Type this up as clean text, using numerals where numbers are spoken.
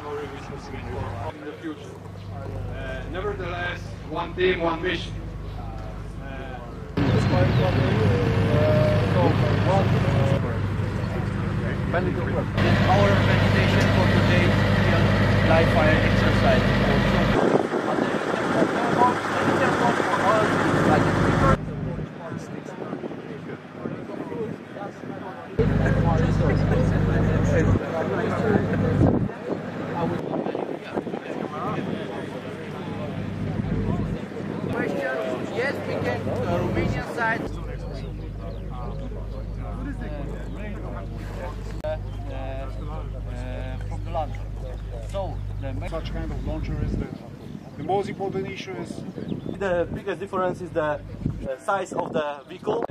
in the future. Nevertheless, one team, one mission. Our presentation for today is live fire exercise. Yes, we can. The Romanian side. From the launcher. So such kind of launcher is the most important issue is the biggest difference is the size of the vehicle.